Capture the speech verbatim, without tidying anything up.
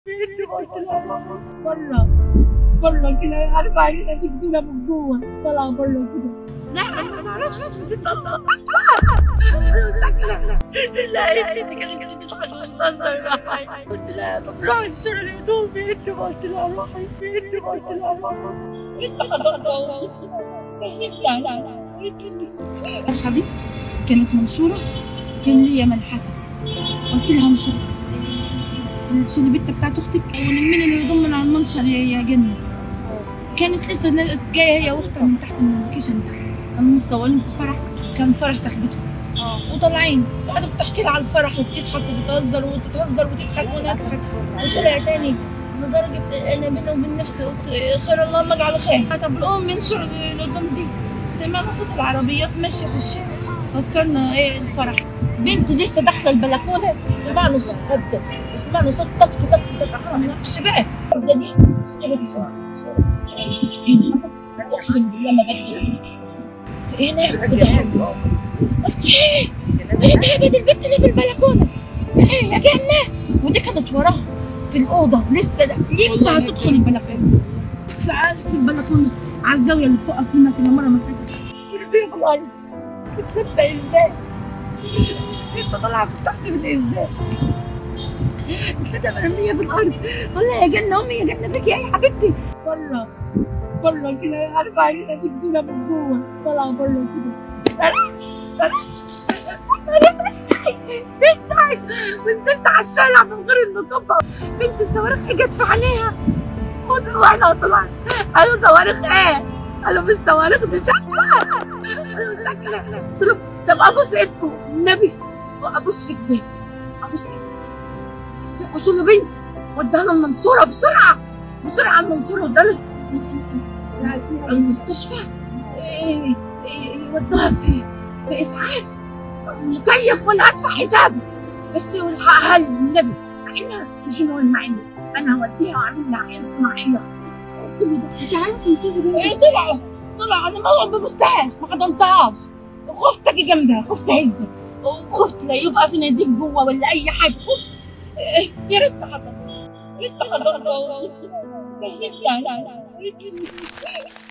انت قلت لها بره بره كده، عارفه عينينا دي كبيره من جوه طالعه بره كده. لا انا ما اعرفش تطلع شكلها. لا انت كانت بتضحك وبتهزر معايا. قلت لها طب روحي انشري الهدوم. انت قلت لها روحي. انت قلت لها روحي. انت حضرتها سهلت يعني. مرحبا كانت منشوره، كان ليا ملحفه، قلت لها انشري السلبته بتاعت اختك ولمي لي الهدوم من على المنشر يا جنه. كانت لسه جايه هي واختها من تحت من الكيشن تحت، كانوا متصورين في فرح، كان فرح صاحبتهم اه وطالعين وقعدت بتحكي لي على الفرح وبتضحك وبتهزر وتتهزر وتضحك وانا اضحك. قلت لها تاني لدرجه انا بيني وبين نفسي قلت خير اللهم اجعل خير. طب الام ينشر الهدوم دي، سمعنا صوت العربيات ماشيه في الشارع، فكرنا ايه الفرح. بنتي لسه داخله البلكونه، سمعنا صوت هبده وسمعنا صوت طق طق طق، احنا ما نعرفش بقى الهبده دي اقسم بالله ما بكذب. هنا قلت ايه؟ ايه ده البنت اللي في البلكونه؟ ايه يا جنه؟ ودي كانت وراها في الاوضه لسه لسه هتدخل البلكونه. سألت في البلكونه على الزاويه اللي بتقف هنا كل مره ما فاتت في الارض كنت لابسه ازاي؟ لسه طالعه من تحت من الازاز. كده مرميه في الارض. والله يا جنه امي يا جنه فيكي ايه يا حبيبتي؟ بره بره كده، عارفه عينينا دي كبيره من جوه طالعه بره كده. بنتي ونزلت على الشارع من غير النقابه. بنت الصواريخ اجت في عينيها وطلعنا وطلعنا. قالوا صواريخ ايه؟ قالوا مش صواريخ دي شكلها. قالوا شكلها. قلت لهم طب ابوس ايدكم النبي وابوس رجليها ابوس ايدكم. وصلوا بنتي وداها المنصوره بسرعه بسرعه المنصوره وداها المستشفى. ايه ايه ودوها في في اسعاف مكيف وانا هدفع حسابه بس والحقها لي النبي. مع انها مش مهم عندي، انا هوديها واعمل لها عين صناعيه. قلت له ده انت عايز تنقذي. ايه طلعوا طلعوا انا ما ببصتهاش ما حضنتهاش، خفت اجي جنبها، خفت اهزها وخفت لا يبقى في نزيف جوه ولا اي حاجه. خفت إيه يا ريت حضرتها يا ريت حضرتها سهلت يعني.